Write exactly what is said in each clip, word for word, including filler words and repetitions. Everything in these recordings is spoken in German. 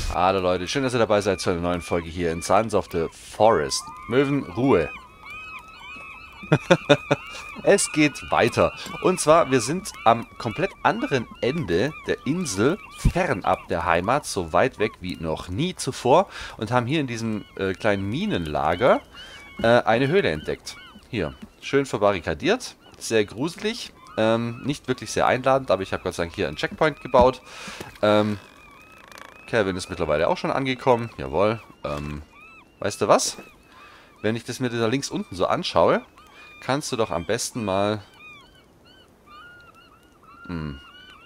Hallo Leute, schön, dass ihr dabei seid zu einer neuen Folge hier in Sons of the Forest. Möwen, Ruhe. Es geht weiter. Und zwar, wir sind am komplett anderen Ende der Insel, fernab der Heimat, so weit weg wie noch nie zuvor. Und haben hier in diesem äh, kleinen Minenlager äh, eine Höhle entdeckt. Hier, schön verbarrikadiert, sehr gruselig, ähm, nicht wirklich sehr einladend, aber ich habe Gott sei Dank hier einen Checkpoint gebaut. Ähm... Kevin ist mittlerweile auch schon angekommen. Jawohl. Ähm, weißt du was? Wenn ich das mir da links unten so anschaue, kannst du doch am besten mal... Hm,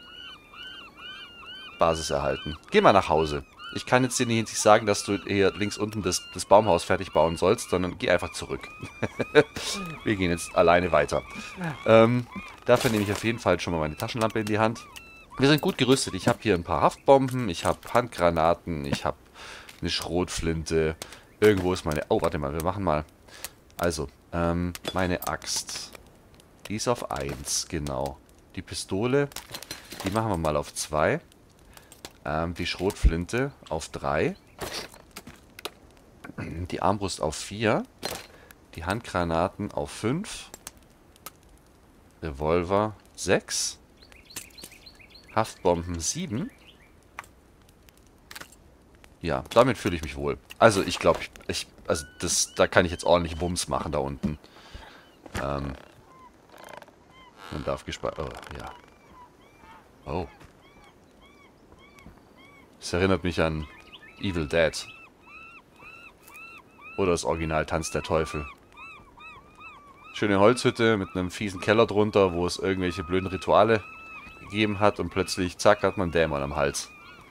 Basis erhalten. Geh mal nach Hause. Ich kann jetzt dir nicht sagen, dass du hier links unten das, das Baumhaus fertig bauen sollst, sondern geh einfach zurück. Wir gehen jetzt alleine weiter. Ähm, dafür nehme ich auf jeden Fall schon mal meine Taschenlampe in die Hand. Wir sind gut gerüstet. Ich habe hier ein paar Haftbomben, ich habe Handgranaten, ich habe eine Schrotflinte. Irgendwo ist meine... Oh, warte mal, wir machen mal... Also, ähm, meine Axt. Die ist auf eins, genau. Die Pistole, die machen wir mal auf zwei. Ähm, die Schrotflinte auf drei. Die Armbrust auf vier. Die Handgranaten auf fünf. Revolver sechs. Haftbomben sieben. Ja, damit fühle ich mich wohl. Also ich glaube, ich, ich, also das, da kann ich jetzt ordentlich Bums machen da unten. Ähm, man darf gespeichert. Oh, ja. Oh. Das erinnert mich an Evil Dead. Oder das Original Tanz der Teufel. Schöne Holzhütte mit einem fiesen Keller drunter, wo es irgendwelche blöden Rituale gegeben hat und plötzlich, zack, hat man Dämon am Hals.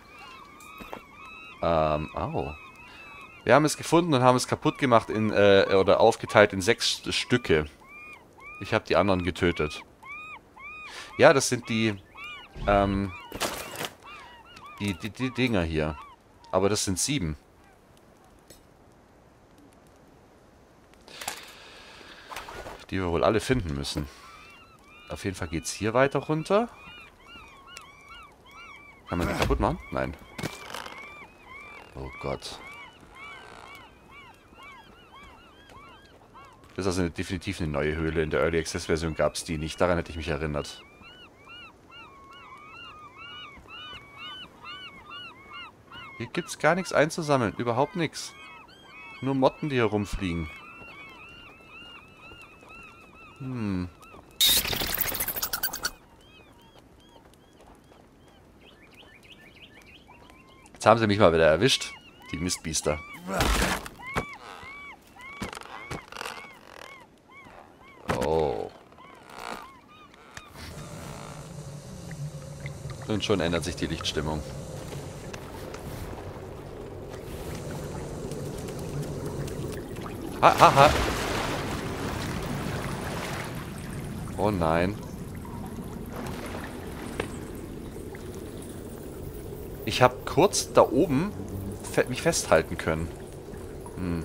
Ähm, au. Wir haben es gefunden und haben es kaputt gemacht in, äh, oder aufgeteilt in sechs Stücke. Ich habe die anderen getötet. Ja, das sind die, ähm, die, die, die Dinger hier. Aber das sind sieben. Die wir wohl alle finden müssen. Auf jeden Fall geht es hier weiter runter. Kann man die kaputt machen? Nein. Oh Gott. Das ist also eine, definitiv eine neue Höhle. In der Early Access Version gab es die nicht. Daran hätte ich mich erinnert. Hier gibt es gar nichts einzusammeln. Überhaupt nichts. Nur Motten, die herumfliegen. Hm. Jetzt haben sie mich mal wieder erwischt. Die Mistbiester. Oh. Und schon ändert sich die Lichtstimmung. Ha, ha, ha. Oh nein. Ich habe kurz da oben fe mich festhalten können. Hm.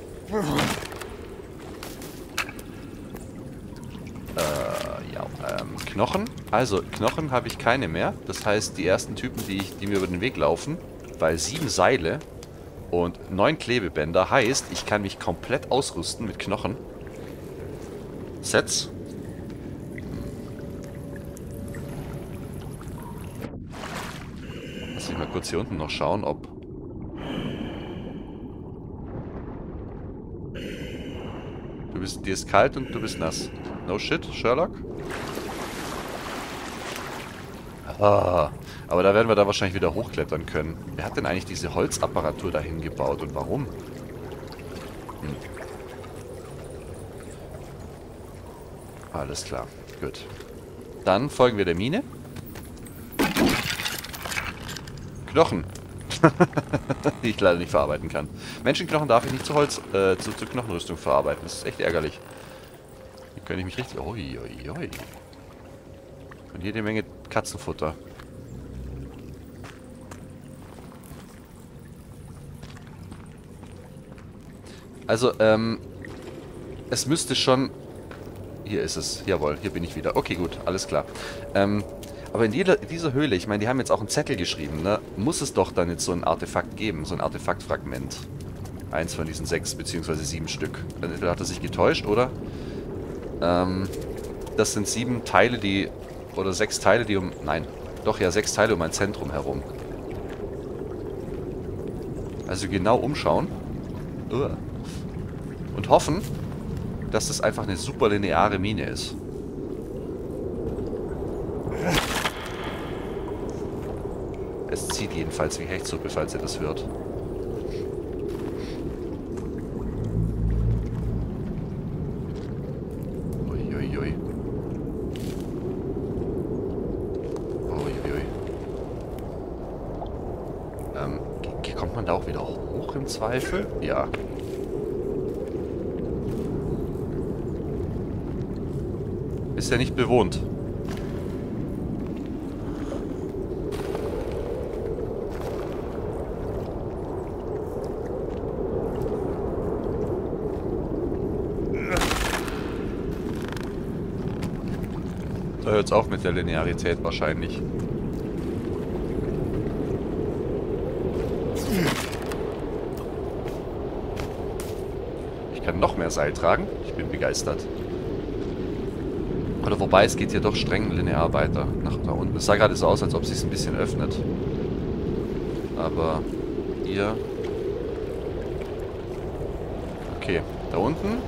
Äh, ja, ähm, Knochen. Also, Knochen habe ich keine mehr. Das heißt, die ersten Typen, die, ich, die mir über den Weg laufen, weil sieben Seile und neun Klebebänder heißt, ich kann mich komplett ausrüsten mit Knochen. Sets. Lass mich mal kurz hier unten noch schauen, ob... Du bist, dir ist kalt und du bist nass. No shit, Sherlock? Ah, aber da werden wir da wahrscheinlich wieder hochklettern können. Wer hat denn eigentlich diese Holzapparatur dahin gebaut und warum? Hm. Alles klar, gut. Dann folgen wir der Mine. Knochen. Die ich leider nicht verarbeiten kann. Menschenknochen darf ich nicht zu Holz, äh, zu, zur Knochenrüstung verarbeiten. Das ist echt ärgerlich. Hier könnte ich mich richtig... Ui, ui, ui. Und jede Menge Katzenfutter. Also, ähm... es müsste schon... Hier ist es. Jawohl, hier bin ich wieder. Okay, gut, alles klar. Ähm... Aber in jeder, dieser Höhle, ich meine, die haben jetzt auch einen Zettel geschrieben, ne? Muss es doch dann jetzt so ein Artefakt geben, so ein Artefaktfragment. Eins von diesen sechs beziehungsweise sieben Stück. Entweder hat er sich getäuscht, oder? Ähm, das sind sieben Teile, die... Oder sechs Teile, die um... Nein, doch ja, sechs Teile um ein Zentrum herum. Also genau umschauen. Und hoffen, dass das einfach eine super lineare Mine ist. Es zieht jedenfalls wie Hechtsuppe, falls ihr das hört. Uiuiui. Uiuiui. Ähm, kommt man da auch wieder hoch im Zweifel? Ja. Ist ja nicht bewohnt. Da hört es auf mit der Linearität wahrscheinlich. Ich kann noch mehr Seil tragen. Ich bin begeistert. Oder wobei, es geht hier doch streng linear weiter. Nach da unten. Es sah gerade so aus, als ob es sich ein bisschen öffnet. Aber hier... Okay, da unten...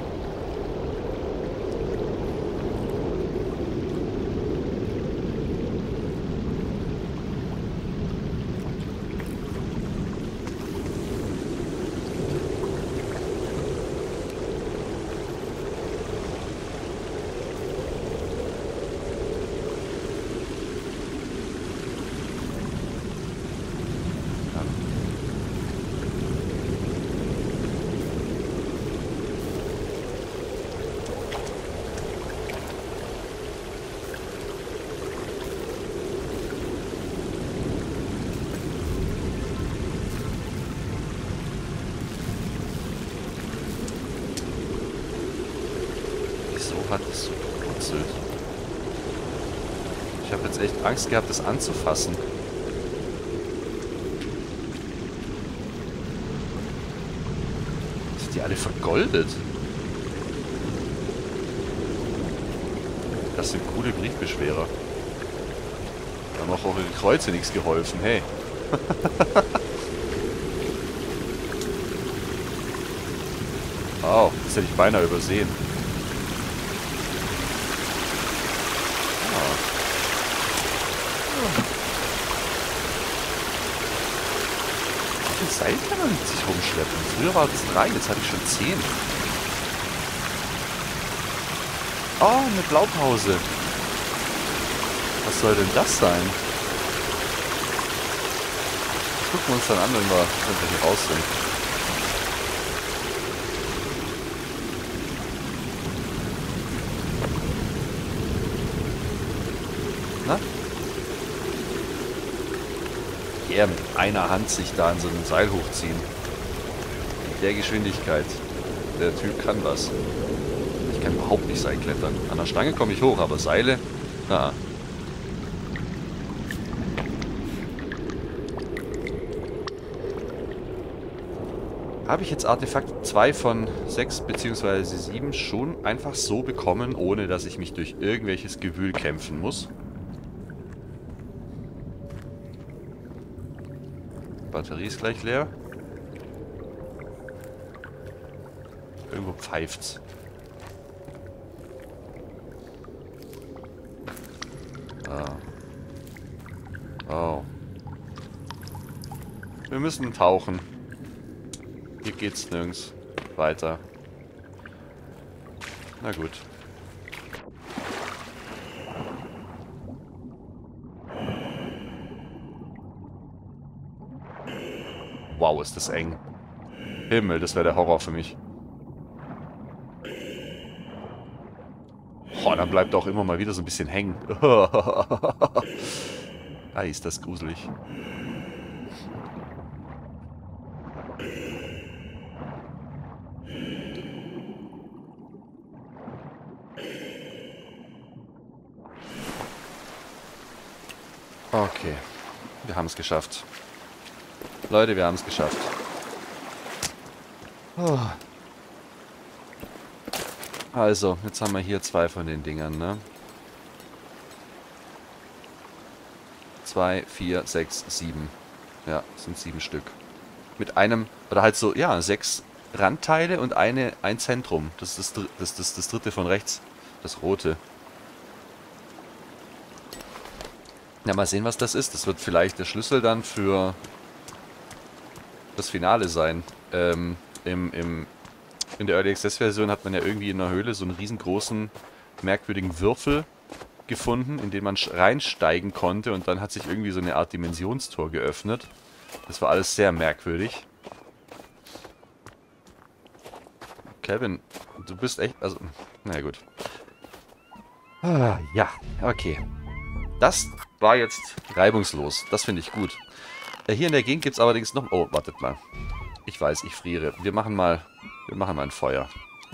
Hat es so gebrutzelt. Ich habe jetzt echt Angst gehabt, das anzufassen. Sind die alle vergoldet? Das sind coole Briefbeschwerer. Da haben auch eure Kreuze nichts geholfen, hey. Oh, das hätte ich beinahe übersehen. Wie viel Seil kann man mit sich rumschleppen? Früher war das drei, jetzt hatte ich schon zehn. Oh, eine Blaupause. Was soll denn das sein? Das gucken wir uns dann an, wenn wir, wenn wir hier raus sind. Na? Er mit einer Hand sich da an so einem Seil hochziehen. Mit der Geschwindigkeit. Der Typ kann was. Ich kann überhaupt nicht Seilklettern. An der Stange komme ich hoch, aber Seile? Na. Habe ich jetzt Artefakt zwei von sechs bzw. sieben schon einfach so bekommen, ohne dass ich mich durch irgendwelches Gewühl kämpfen muss? Batterie ist gleich leer. Irgendwo pfeift's. Ah. Oh. Wir müssen tauchen. Hier geht's nirgends weiter. Na gut. Wow, ist das eng. Himmel, das wäre der Horror für mich. Oh, dann bleibt auch immer mal wieder so ein bisschen hängen. Ah, ist das gruselig. Okay. Wir haben es geschafft. Leute, wir haben es geschafft. Oh. Also, jetzt haben wir hier zwei von den Dingern, ne? Zwei, vier, sechs, sieben. Ja, sind sieben Stück. Mit einem, oder halt so, ja, sechs Randteile und eine, ein Zentrum. Das ist das, das, das, das dritte von rechts. Das rote. Ja, mal sehen, was das ist. Das wird vielleicht der Schlüssel dann für das Finale sein. Ähm, im, im, in der Early Access Version hat man ja irgendwie in der Höhle so einen riesengroßen, merkwürdigen Würfel gefunden, in den man reinsteigen konnte und dann hat sich irgendwie so eine Art Dimensionstor geöffnet. Das war alles sehr merkwürdig. Kevin, du bist echt, also, naja gut. Ah, ja, okay. Das war jetzt reibungslos. Das finde ich gut. Äh, hier in der Gegend gibt es allerdings noch... Oh, wartet mal. Ich weiß, ich friere. Wir machen mal... Wir machen mal ein Feuer.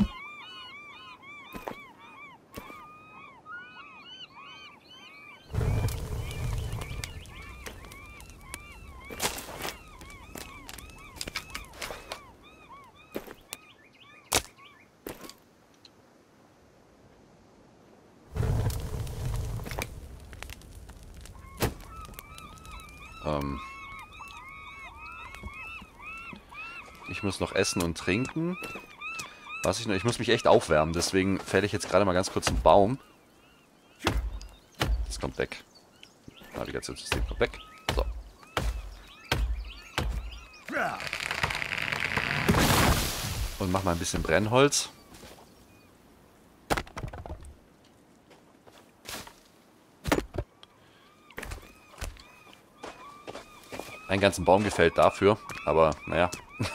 Ähm... Ich muss noch essen und trinken. Was ich noch... Ich muss mich echt aufwärmen, deswegen fälle ich jetzt gerade mal ganz kurz einen Baum. Das kommt weg. Navigationssystem kommt weg. So. Und mach mal ein bisschen Brennholz. Einen ganzen Baum gefällt dafür, aber naja.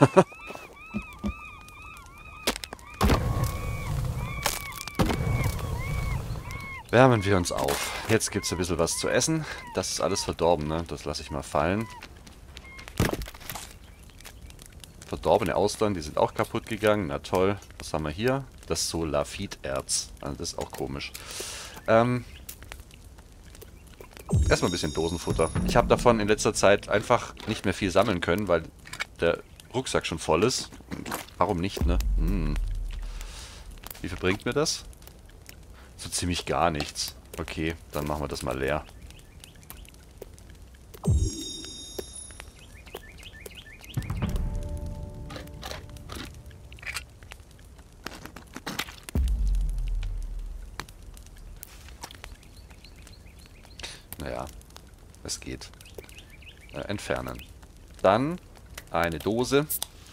Wärmen wir uns auf. Jetzt gibt es ein bisschen was zu essen. Das ist alles verdorben, ne? Das lasse ich mal fallen. Verdorbene Austern, die sind auch kaputt gegangen. Na toll. Was haben wir hier? Das Solafiterz. Also das ist auch komisch. Ähm... Erstmal ein bisschen Dosenfutter. Ich habe davon in letzter Zeit einfach nicht mehr viel sammeln können, weil der Rucksack schon voll ist. Warum nicht, ne? Hm. Wie viel bringt mir das? So ziemlich gar nichts. Okay, dann machen wir das mal leer. Naja, es geht. Äh, entfernen. Dann eine Dose.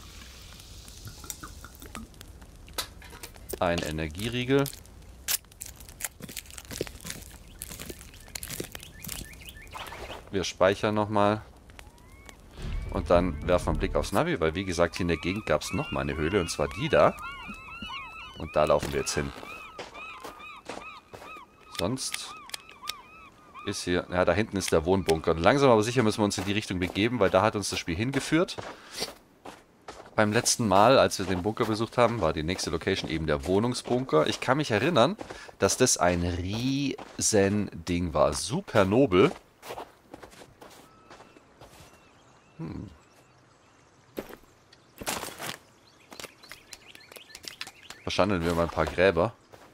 Ein Energieriegel. Wir speichern nochmal. Und dann werfen wir einen Blick aufs Navi, weil wie gesagt, hier in der Gegend gab es nochmal eine Höhle, und zwar die da. Und da laufen wir jetzt hin. Sonst ist hier... Ja, da hinten ist der Wohnbunker. Und langsam aber sicher müssen wir uns in die Richtung begeben, weil da hat uns das Spiel hingeführt. Beim letzten Mal, als wir den Bunker besucht haben, war die nächste Location eben der Wohnungsbunker. Ich kann mich erinnern, dass das ein riesen Ding war. Super nobel. Hm. Verschandeln wir mal ein paar Gräber.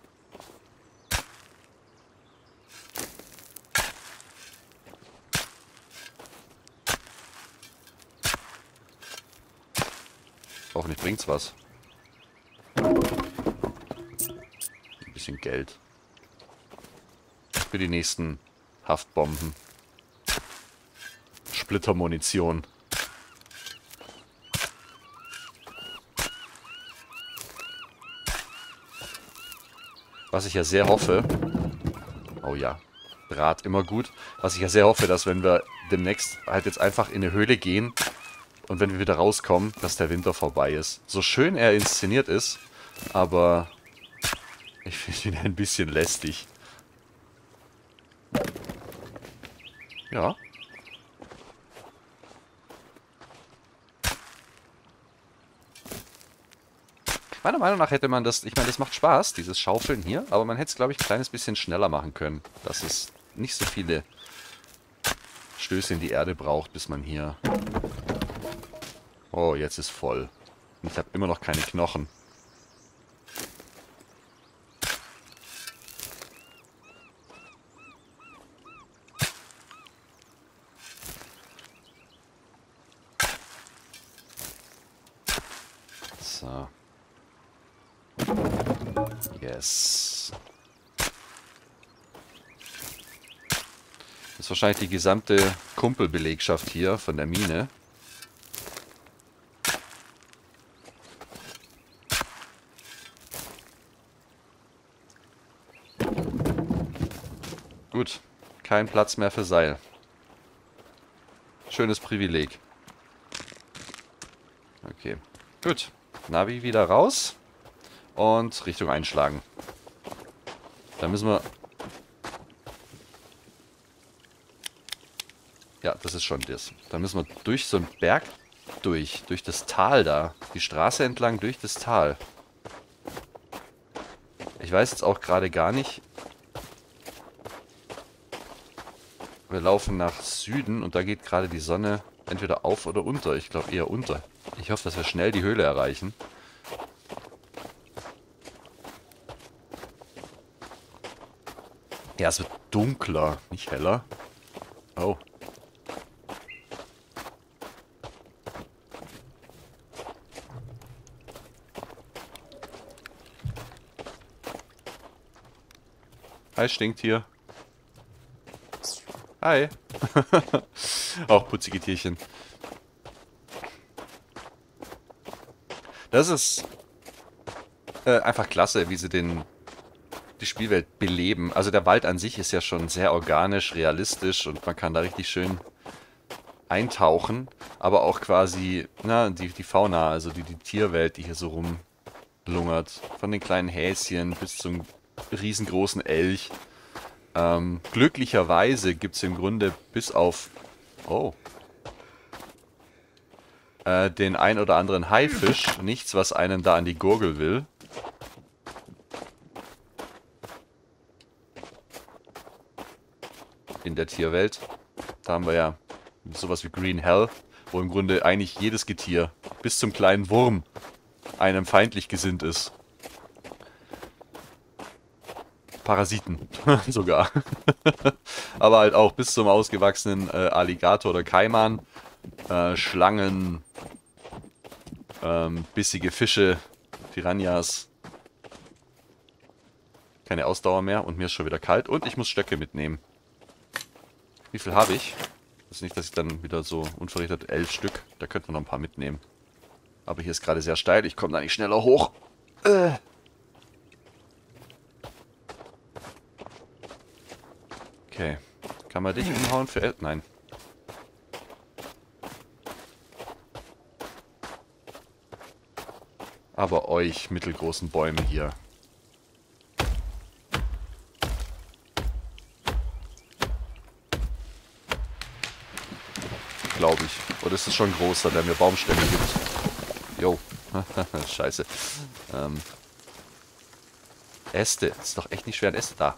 Hoffentlich bringt's was. Ein bisschen Geld. Für die nächsten Haftbomben. Splittermunition. Was ich ja sehr hoffe... Oh ja, Draht immer gut. Was ich ja sehr hoffe, dass wenn wir demnächst halt jetzt einfach in eine Höhle gehen und wenn wir wieder rauskommen, dass der Winter vorbei ist. So schön er inszeniert ist, aber ich finde ihn ein bisschen lästig. Ja. Meiner Meinung nach hätte man das, ich meine, das macht Spaß, dieses Schaufeln hier, aber man hätte es, glaube ich, ein kleines bisschen schneller machen können, dass es nicht so viele Stöße in die Erde braucht, bis man hier... Oh, jetzt ist voll. Und ich habe immer noch keine Knochen. So. Yes. Das ist wahrscheinlich die gesamte Kumpelbelegschaft hier von der Mine. Gut, kein Platz mehr für Seil. Schönes Privileg. Okay, gut. Navi wieder raus und Richtung einschlagen. Da müssen wir... Ja, das ist schon das. Da müssen wir durch so einen Berg durch, durch das Tal da. Die Straße entlang durch das Tal. Ich weiß jetzt auch gerade gar nicht... Wir laufen nach Süden und da geht gerade die Sonne entweder auf oder unter. Ich glaube eher unter. Ich hoffe, dass wir schnell die Höhle erreichen. Ja, es wird dunkler, nicht heller. Oh. Hi, Stinktier. Hi. Auch putzige Tierchen. Das ist äh, einfach klasse, wie sie den die Spielwelt beleben. Also der Wald an sich ist ja schon sehr organisch, realistisch und man kann da richtig schön eintauchen. Aber auch quasi na, die, die Fauna, also die, die Tierwelt, die hier so rumlungert. Von den kleinen Häschen bis zum riesengroßen Elch. Ähm, glücklicherweise gibt es im Grunde bis auf... Oh. Äh, den ein oder anderen Haifisch. Nichts, was einen da an die Gurgel will. In der Tierwelt. Da haben wir ja sowas wie Green Hell, wo im Grunde eigentlich jedes Getier, bis zum kleinen Wurm, einem feindlich gesinnt ist. Parasiten sogar. Aber halt auch bis zum ausgewachsenen äh, Alligator oder Kaiman. Äh, Schlangen, ähm, bissige Fische, Piranhas. Keine Ausdauer mehr und mir ist schon wieder kalt. Und ich muss Stöcke mitnehmen. Wie viel habe ich? Das ist nicht, dass ich dann wieder so unverrichtet elf Stück. Da könnte man noch ein paar mitnehmen. Aber hier ist gerade sehr steil. Ich komme da nicht schneller hoch. Äh. Okay. Kann man dich umhauen für... El Nein. Aber euch mittelgroßen Bäume hier. Glaube ich. Oder ist es schon ein großer, der mir Baumstämme gibt? Jo. Scheiße. Ähm. Äste. Ist doch echt nicht schwer, ein Äste da.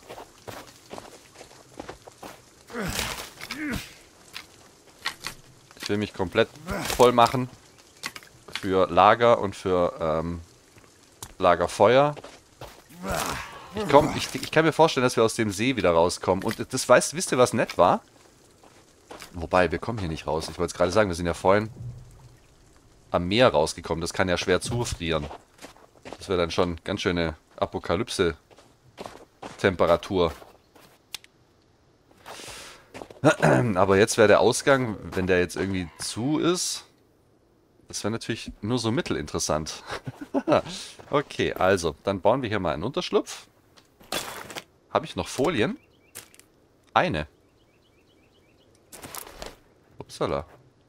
Ich will mich komplett voll machen. Für Lager und für ähm, Lagerfeuer. Ich, komm, ich, ich kann mir vorstellen, dass wir aus dem See wieder rauskommen. Und das weißt, wisst ihr, was nett war? Wobei, wir kommen hier nicht raus. Ich wollte es gerade sagen, wir sind ja vorhin am Meer rausgekommen. Das kann ja schwer zufrieren. Das wäre dann schon ganz schöne Apokalypse-Temperatur. Aber jetzt wäre der Ausgang, wenn der jetzt irgendwie zu ist, das wäre natürlich nur so mittelinteressant. Okay, also, dann bauen wir hier mal einen Unterschlupf. Habe ich noch Folien? Eine. Upsala.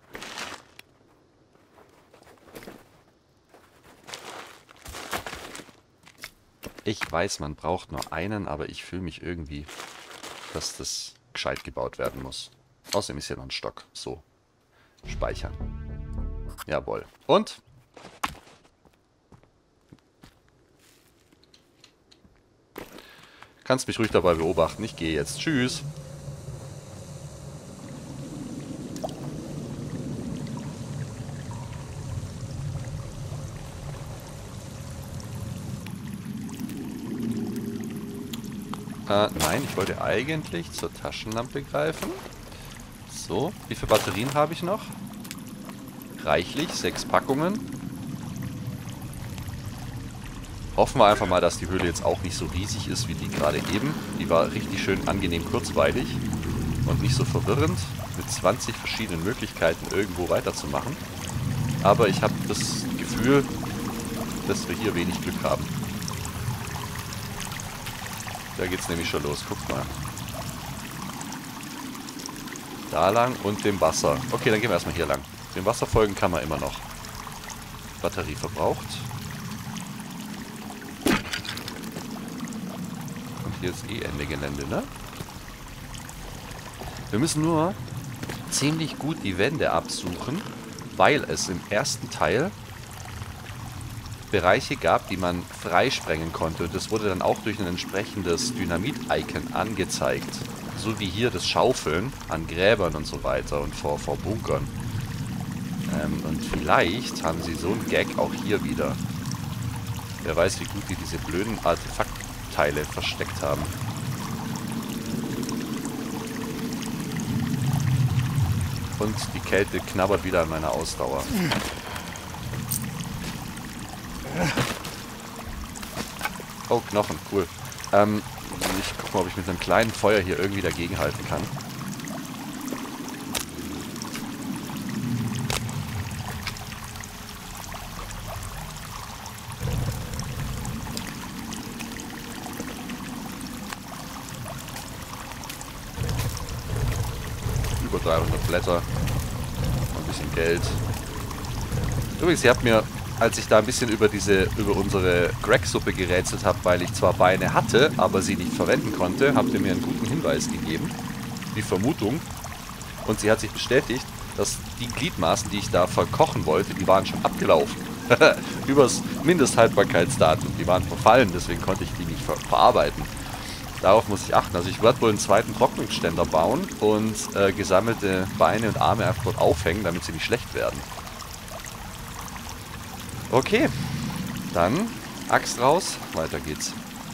Ich weiß, man braucht nur einen, aber ich fühle mich irgendwie, dass das gescheit gebaut werden muss. Außerdem ist hier noch ein Stock. So. Speichern. Jawohl. Und? Kannst mich ruhig dabei beobachten. Ich gehe jetzt. Tschüss. Äh, nein, ich wollte eigentlich zur Taschenlampe greifen. So, wie viele Batterien habe ich noch? Reichlich, sechs Packungen. Hoffen wir einfach mal, dass die Höhle jetzt auch nicht so riesig ist wie die gerade eben. Die war richtig schön angenehm kurzweilig und nicht so verwirrend, mit zwanzig verschiedenen Möglichkeiten irgendwo weiterzumachen. Aber ich habe das Gefühl, dass wir hier wenig Glück haben. Da geht's nämlich schon los, guckt mal. Da lang und dem Wasser. Okay, dann gehen wir erstmal hier lang. Dem Wasser folgen kann man immer noch. Batterie verbraucht. Und hier ist eh Ende Gelände, ne? Wir müssen nur ziemlich gut die Wände absuchen, weil es im ersten Teil Bereiche gab, die man freisprengen konnte. Und das wurde dann auch durch ein entsprechendes Dynamit-Icon angezeigt. So wie hier das Schaufeln an Gräbern und so weiter und vor, vor Bunkern. Ähm, und vielleicht haben sie so einen Gag auch hier wieder. Wer weiß, wie gut die diese blöden Artefaktteile versteckt haben. Und die Kälte knabbert wieder an meiner Ausdauer. Oh, Knochen, cool. Ähm, ich guck mal, ob ich mit einem kleinen Feuer hier irgendwie dagegenhalten kann. Über dreihundert Blätter. Ein bisschen Geld. Übrigens, ihr habt mir, als ich da ein bisschen über diese, über unsere Greg-Suppe gerätselt habe, weil ich zwar Beine hatte, aber sie nicht verwenden konnte, habt ihr mir einen guten Hinweis gegeben. Die Vermutung. Und sie hat sich bestätigt, dass die Gliedmaßen, die ich da verkochen wollte, die waren schon abgelaufen. Übers Mindesthaltbarkeitsdatum. Die waren verfallen, deswegen konnte ich die nicht ver verarbeiten. Darauf muss ich achten. Also ich werde wohl einen zweiten Trocknungsständer bauen und äh, gesammelte Beine und Arme einfach dort aufhängen, damit sie nicht schlecht werden. Okay, dann Axt raus, weiter geht's.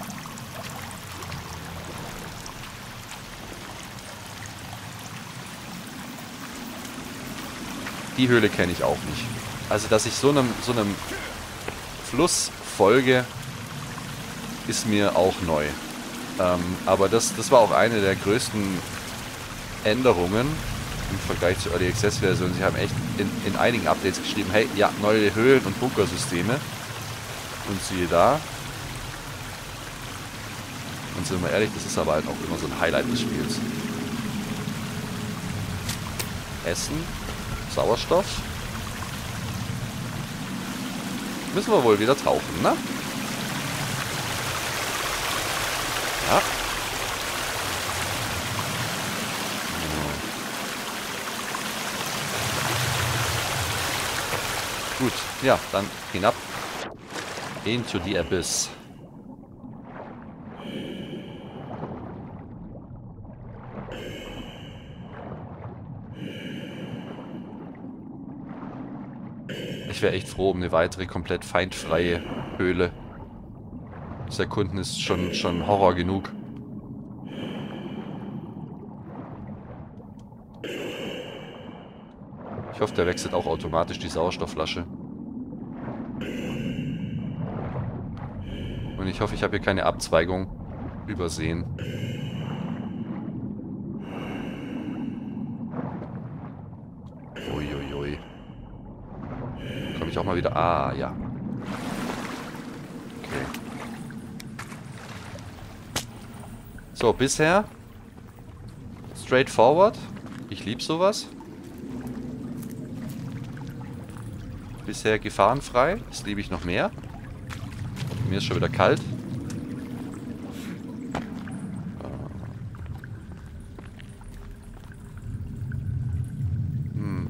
Die Höhle kenne ich auch nicht. Also, dass ich so einem, so einem Fluss folge, ist mir auch neu. Ähm, aber das, das war auch eine der größten Änderungen im Vergleich zur Early Access Version. Sie haben echt in, in einigen Updates geschrieben, hey, ja, neue Höhlen- und Bunkersysteme. Und siehe da. Und sind wir ehrlich, das ist aber halt auch immer so ein Highlight des Spiels. Essen, Sauerstoff. Müssen wir wohl wieder tauchen, ne? Ja. Gut, ja, dann hinab into the abyss. Ich wäre echt froh um eine weitere komplett feindfreie Höhle. Das Erkunden ist schon, schon Horror genug. Ich hoffe, der wechselt auch automatisch die Sauerstoffflasche. Und ich hoffe, ich habe hier keine Abzweigung übersehen. Uiuiui. Komme ich auch mal wieder... Ah, ja. Okay. So, bisher straightforward. Ich liebe sowas. Bisher gefahrenfrei. Das liebe ich noch mehr. Mir ist schon wieder kalt. Hm.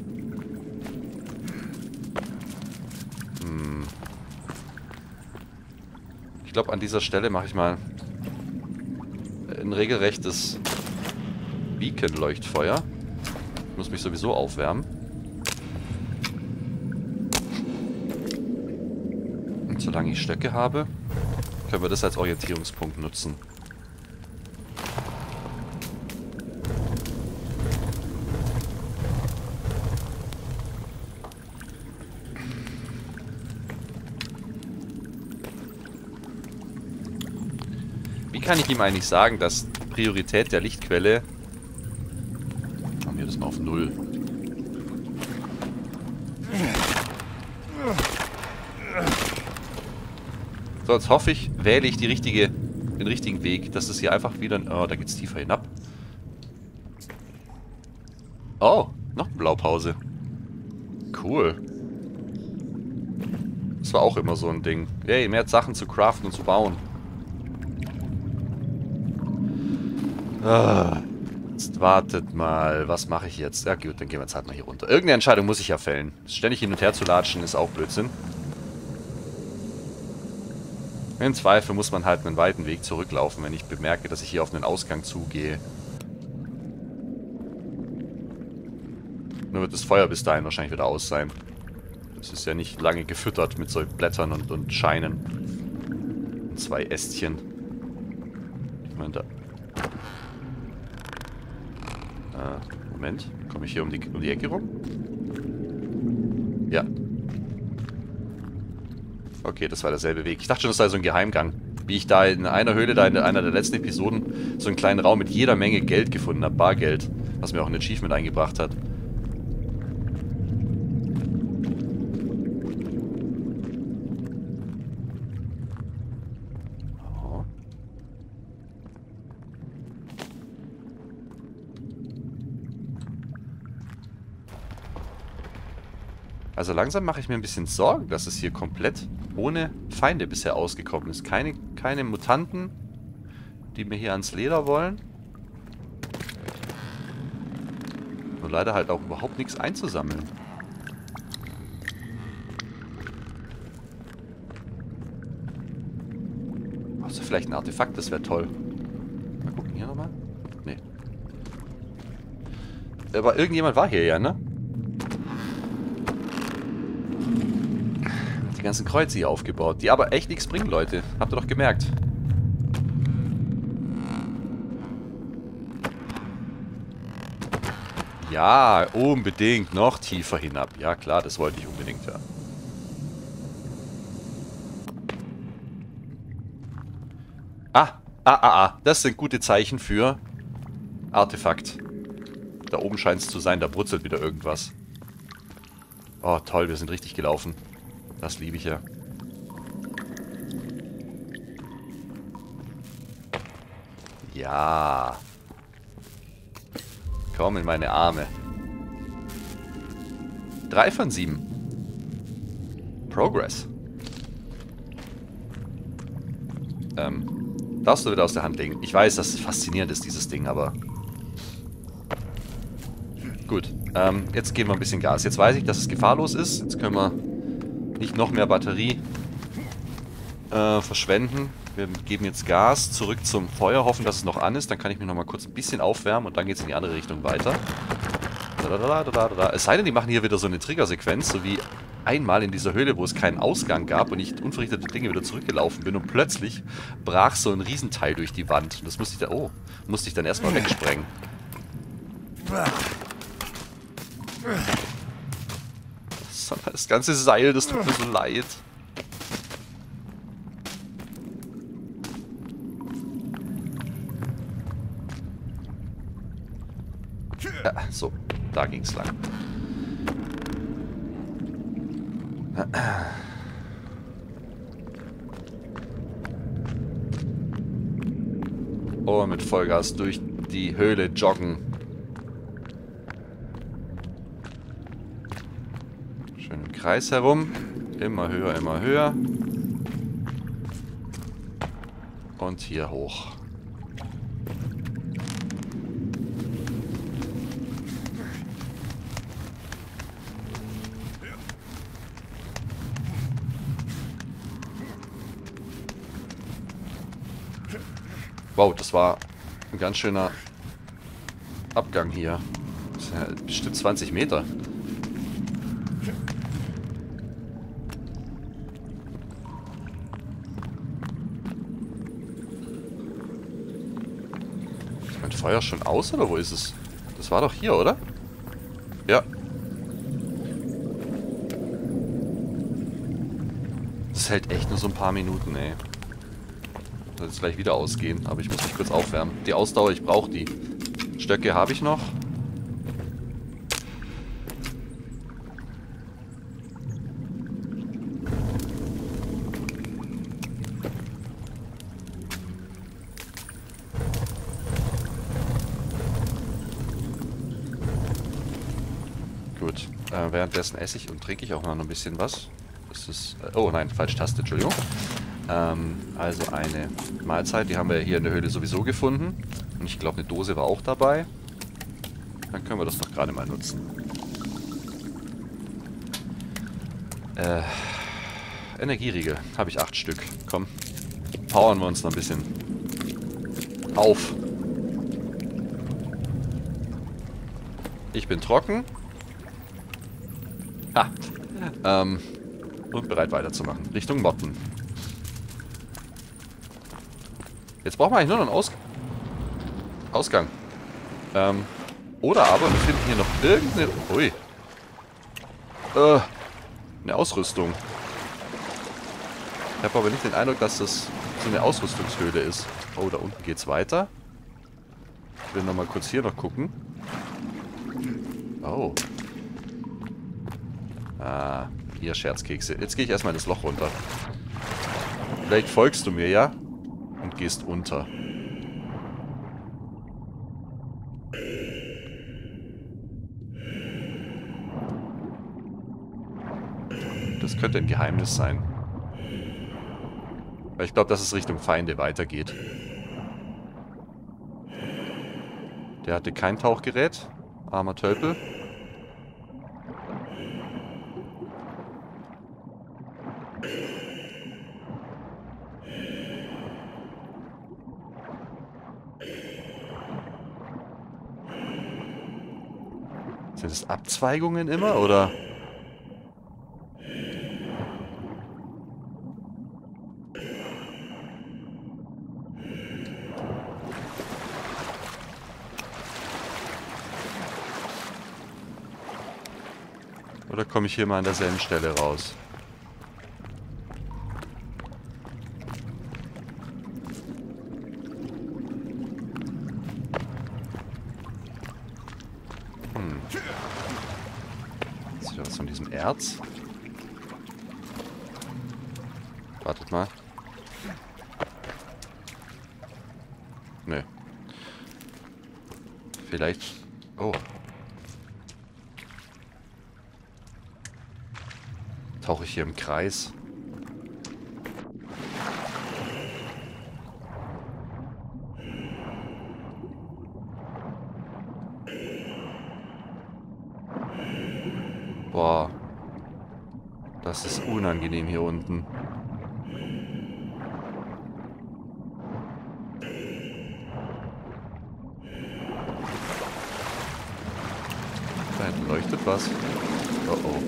Hm. Ich glaube, an dieser Stelle mache ich mal ein regelrechtes Beacon-Leuchtfeuer. Ich muss mich sowieso aufwärmen. Und solange ich Stöcke habe, können wir das als Orientierungspunkt nutzen. kann ich ihm eigentlich sagen, dass Priorität der Lichtquelle... Machen wir das mal auf null. So, jetzt hoffe ich, wähle ich die richtige, den richtigen Weg, dass es hier einfach wieder... Oh, da geht's tiefer hinab. Oh, noch eine Blaupause. Cool. Das war auch immer so ein Ding. Hey, mehr Sachen zu craften und zu bauen. Ah, jetzt wartet mal. Was mache ich jetzt? Ja gut, dann gehen wir jetzt halt mal hier runter. Irgendeine Entscheidung muss ich ja fällen. Ständig hin und her zu latschen ist auch Blödsinn. Im Zweifel muss man halt einen weiten Weg zurücklaufen, wenn ich bemerke, dass ich hier auf einen Ausgang zugehe. Nur wird das Feuer bis dahin wahrscheinlich wieder aus sein. Das ist ja nicht lange gefüttert mit so Blättern und, und Scheinen. Und zwei Ästchen. Ich meine, da... Äh, Moment. Komme ich hier um die, um die Ecke rum? Ja. Okay, das war derselbe Weg. Ich dachte schon, das sei so ein Geheimgang. Wie ich da in einer Höhle, da in einer der letzten Episoden, so einen kleinen Raum mit jeder Menge Geld gefunden habe. Bargeld. Was mir auch ein Achievement eingebracht hat. Oh. Also langsam mache ich mir ein bisschen Sorgen, dass es hier komplett ohne Feinde bisher ausgekommen ist. Keine, keine Mutanten, die mir hier ans Leder wollen. Nur leider halt auch überhaupt nichts einzusammeln. Also vielleicht ein Artefakt, das wäre toll. Mal gucken hier nochmal. Nee. Aber irgendjemand war hier ja, ne? Die ganzen Kreuze hier aufgebaut, die aber echt nichts bringen, Leute. Habt ihr doch gemerkt. Ja, unbedingt. Noch tiefer hinab. Ja klar, das wollte ich unbedingt, ja. Ah, ah, ah, ah. Das sind gute Zeichen für Artefakt. Da oben scheint es zu sein, da brutzelt wieder irgendwas. Oh, toll, wir sind richtig gelaufen. Das liebe ich ja. Ja. Komm in meine Arme. Drei von sieben. Progress. Ähm, darfst du wieder aus der Hand legen. Ich weiß, dass es faszinierend ist, dieses Ding, aber... Gut. Ähm, jetzt geben wir ein bisschen Gas. Jetzt weiß ich, dass es gefahrlos ist. Jetzt können wir nicht noch mehr Batterie äh, verschwenden. Wir geben jetzt Gas zurück zum Feuer, hoffen, dass es noch an ist. Dann kann ich mich noch mal kurz ein bisschen aufwärmen und dann geht es in die andere Richtung weiter. Es sei denn, die machen hier wieder so eine Triggersequenz, so wie einmal in dieser Höhle, wo es keinen Ausgang gab und ich unverrichtete Dinge wieder zurückgelaufen bin und plötzlich brach so ein Riesenteil durch die Wand. Und das musste ich da, oh, musste ich dann erstmal wegsprengen. Das ganze Seil, das tut mir so leid. Ja, so, da ging's lang. Oh, mit Vollgas durch die Höhle joggen. Schön im Kreis herum. Immer höher, immer höher. Und hier hoch. Wow, das war ein ganz schöner Abgang hier. Das ist ja bestimmt zwanzig Meter. Ist mein Feuer schon aus oder wo ist es? Das war doch hier, oder? Ja. Das hält echt nur so ein paar Minuten, ey. Wird jetzt gleich wieder ausgehen, aber ich muss mich kurz aufwärmen. Die Ausdauer, ich brauche die. Stöcke habe ich noch. Gut. Äh, währenddessen esse ich und trinke ich auch noch ein bisschen was. Das ist... Äh, oh nein, falsche Taste, Entschuldigung. Ähm, also eine Mahlzeit, die haben wir hier in der Höhle sowieso gefunden. Und ich glaube, eine Dose war auch dabei. Dann können wir das doch gerade mal nutzen. Äh, Energieriegel. Habe ich acht Stück. Komm. Powern wir uns noch ein bisschen auf. Ich bin trocken. Ha. Ähm, und bereit weiterzumachen. Richtung Motten. Jetzt brauchen wir eigentlich nur noch einen Aus Ausgang. Ähm, oder aber wir finden hier noch irgendeine... Ui. Äh, eine Ausrüstung. Ich habe aber nicht den Eindruck, dass das so eine Ausrüstungshöhle ist. Oh, da unten geht's weiter. Ich will nochmal kurz hier noch gucken. Oh. Ah, ihr Scherzkekse. Jetzt gehe ich erstmal in das Loch runter. Vielleicht folgst du mir ja und gehst unter. Das könnte ein Geheimnis sein. Weil ich glaube, dass es Richtung Feinde weitergeht. Der hatte kein Tauchgerät. Armer Tölpel. Sind es Abzweigungen immer, oder? Oder komme ich hier mal an derselben Stelle raus? Hm. Ist wieder was von diesem Erz? Wartet mal. Nö. Vielleicht... Oh. Tauche ich hier im Kreis? Boah. Das ist unangenehm hier unten. Da hinten leuchtet was. Oh oh.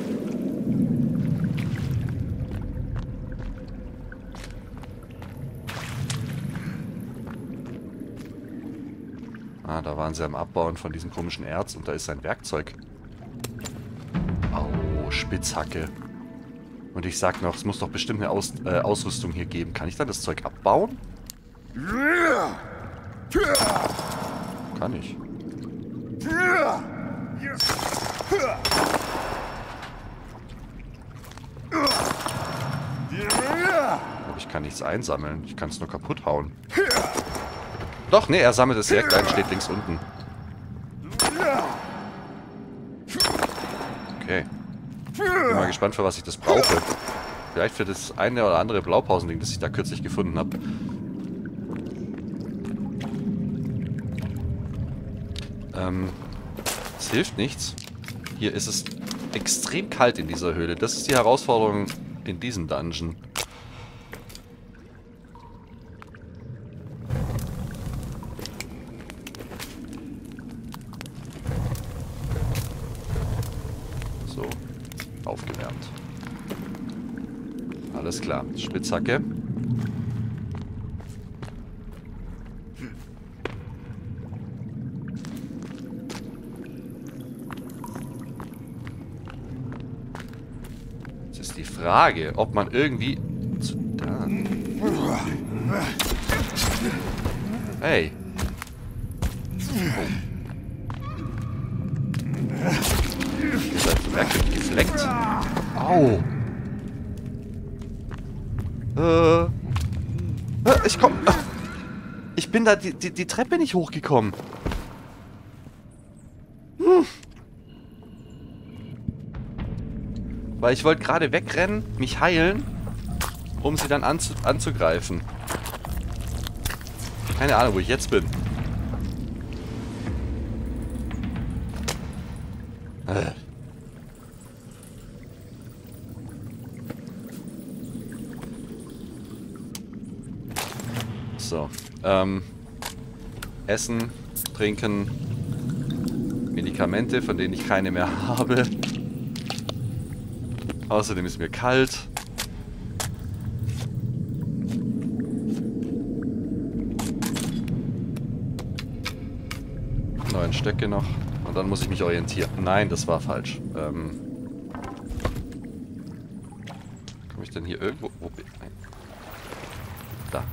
Ah, da waren sie am Abbauen von diesem komischen Erz und da ist sein Werkzeug. Au, Spitzhacke. Und ich sag noch, es muss doch bestimmt eine Aus äh, Ausrüstung hier geben. Kann ich dann das Zeug abbauen? Kann ich. Aber ich kann nichts einsammeln. Ich kann es nur kaputt hauen. Doch, nee, er sammelt es direkt ein, steht links unten. Okay. Bin mal gespannt, für was ich das brauche. Vielleicht für das eine oder andere Blaupausending, das ich da kürzlich gefunden habe. Ähm, es hilft nichts. Hier ist es extrem kalt in dieser Höhle. Das ist die Herausforderung in diesem Dungeon. So, aufgewärmt. Alles klar, Spitzhacke. Jetzt ist die Frage, ob man irgendwie... Da. Hey. Oh. Ihr seid merkwürdig gefleckt. Au. Äh. Ich komm. Ich bin da die, die, die Treppe nicht hochgekommen. Hm. Weil ich wollte gerade wegrennen, mich heilen, um sie dann anzu anzugreifen. Keine Ahnung, wo ich jetzt bin. Äh. So. Ähm. Essen, trinken, Medikamente, von denen ich keine mehr habe. Außerdem ist mir kalt. Neun Stöcke noch. Und dann muss ich mich orientieren. Nein, das war falsch. Ähm. Komme ich denn hier irgendwo... Wo bin ich? Nein. Da.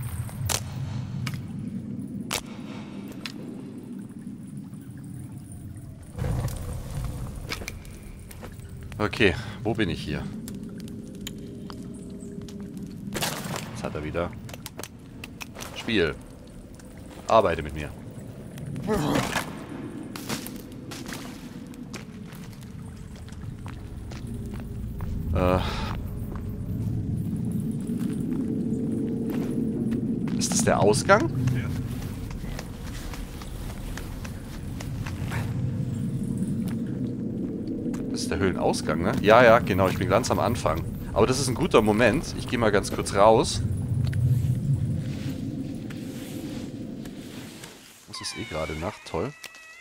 Okay, wo bin ich hier? Jetzt hat er wieder. Spiel. Arbeite mit mir. Äh. Ist das der Ausgang? Das ist der Höhlenausgang, ne? Ja, ja, genau. Ich bin ganz am Anfang. Aber das ist ein guter Moment. Ich gehe mal ganz kurz raus. Es ist eh gerade Nacht. Toll.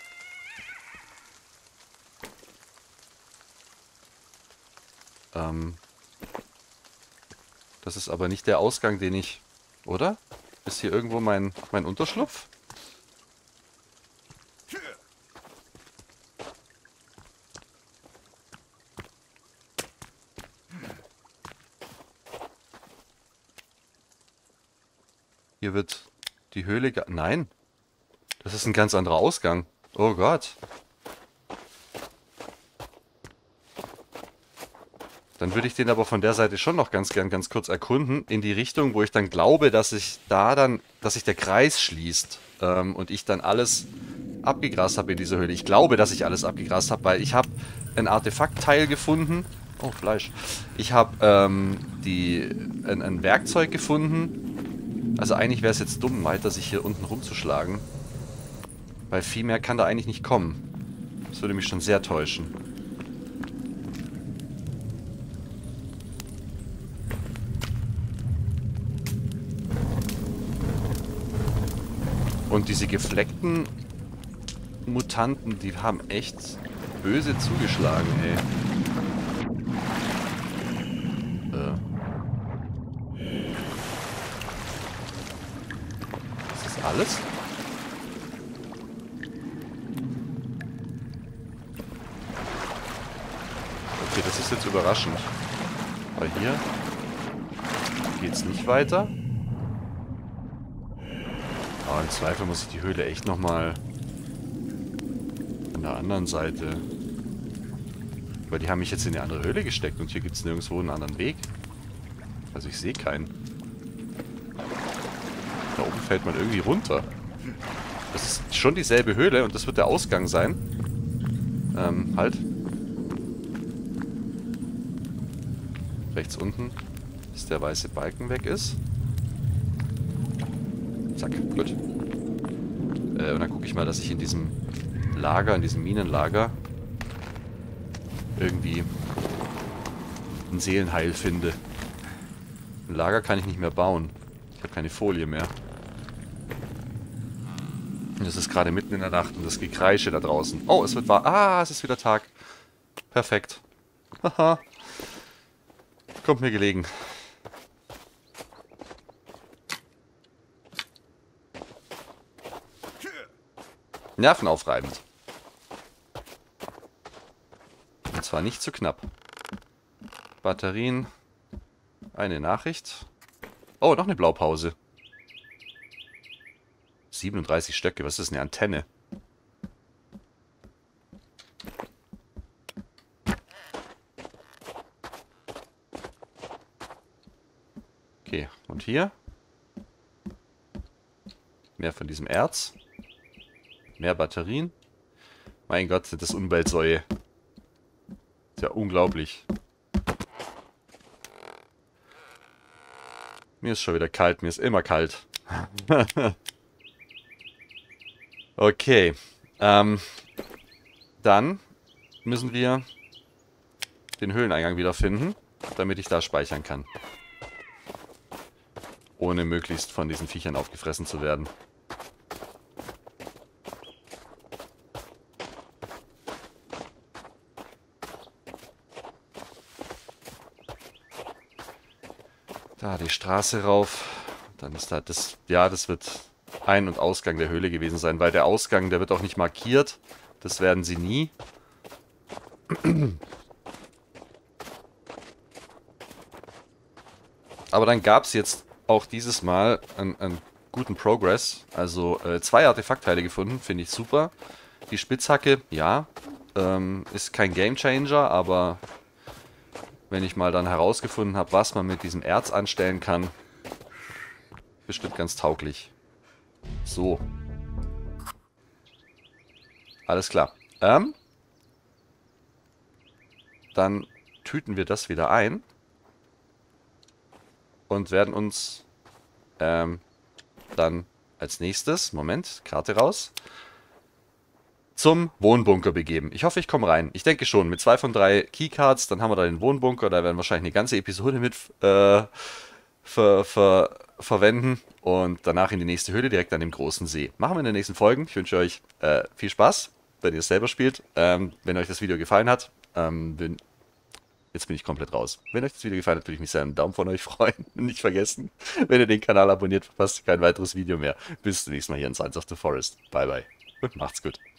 Ähm. Das ist aber nicht der Ausgang, den ich... Oder? Ist hier irgendwo mein, mein Unterschlupf? Hier wird die Höhle... Nein. Das ist ein ganz anderer Ausgang. Oh Gott. Dann würde ich den aber von der Seite schon noch ganz gern ganz kurz erkunden. In die Richtung, wo ich dann glaube, dass sich da dann... Dass sich der Kreis schließt. Ähm, und ich dann alles abgegrast habe in dieser Höhle. Ich glaube, dass ich alles abgegrast habe, weil ich habe ein Artefaktteil gefunden. Oh, Fleisch. Ich habe ähm, die ein, ein Werkzeug gefunden. Also eigentlich wäre es jetzt dumm, weiter sich hier unten rumzuschlagen. Weil viel mehr kann da eigentlich nicht kommen. Das würde mich schon sehr täuschen. Und diese gefleckten Mutanten, die haben echt böse zugeschlagen, ey. Äh. Ist das alles? Okay, das ist jetzt überraschend. Weil hier geht's nicht weiter. Aber im Zweifel muss ich die Höhle echt nochmal an der anderen Seite... Weil die haben mich jetzt in eine andere Höhle gesteckt und hier gibt es nirgendwo einen anderen Weg. Also ich sehe keinen. Da oben fällt man irgendwie runter. Das ist schon dieselbe Höhle und das wird der Ausgang sein. Ähm, halt. Rechts unten, bis der weiße Balken weg ist. Zack, gut. Äh, und dann gucke ich mal, dass ich in diesem Lager, in diesem Minenlager irgendwie ein Seelenheil finde. Ein Lager kann ich nicht mehr bauen. Ich habe keine Folie mehr. Und es ist gerade mitten in der Nacht und das Gekreische da draußen. Oh, es wird wahr. Ah, es ist wieder Tag. Perfekt. Haha. Kommt mir gelegen. Nervenaufreibend. Und zwar nicht zu knapp. Batterien. Eine Nachricht. Oh, noch eine Blaupause. siebenunddreißig Stöcke, was ist eine Antenne? Okay, und hier? Mehr von diesem Erz. Mehr Batterien. Mein Gott, das Umweltsäue. Ist ja unglaublich. Mir ist schon wieder kalt, mir ist immer kalt. Okay. Ähm, dann müssen wir den Höhleneingang wiederfinden, damit ich da speichern kann. Ohne möglichst von diesen Viechern aufgefressen zu werden. Da die Straße rauf. Dann ist da das... Ja, das wird Ein- und Ausgang der Höhle gewesen sein, weil der Ausgang, der wird auch nicht markiert. Das werden sie nie. Aber dann gab es jetzt auch dieses Mal einen, einen guten Progress. Also äh, zwei Artefaktteile gefunden, finde ich super. Die Spitzhacke, ja, ähm, ist kein Gamechanger, aber wenn ich mal dann herausgefunden habe, was man mit diesem Erz anstellen kann, bestimmt ganz tauglich. So. Alles klar. Ähm, dann tüten wir das wieder ein. Und werden uns ähm, dann als nächstes, Moment, Karte raus, zum Wohnbunker begeben. Ich hoffe, ich komme rein. Ich denke schon, mit zwei von drei Keycards, dann haben wir da den Wohnbunker, da werden wir wahrscheinlich eine ganze Episode mit äh, ver, ver, verwenden und danach in die nächste Höhle, direkt an dem großen See. Machen wir in den nächsten Folgen. Ich wünsche euch äh, viel Spaß, wenn ihr es selber spielt. Ähm, wenn euch das Video gefallen hat, ähm, wenn, jetzt bin ich komplett raus. Wenn euch das Video gefallen hat, würde ich mich sehr einen Daumen von euch freuen. Nicht vergessen, wenn ihr den Kanal abonniert, verpasst ihr kein weiteres Video mehr. Bis zum nächsten Mal hier in Science of the Forest. Bye bye und macht's gut.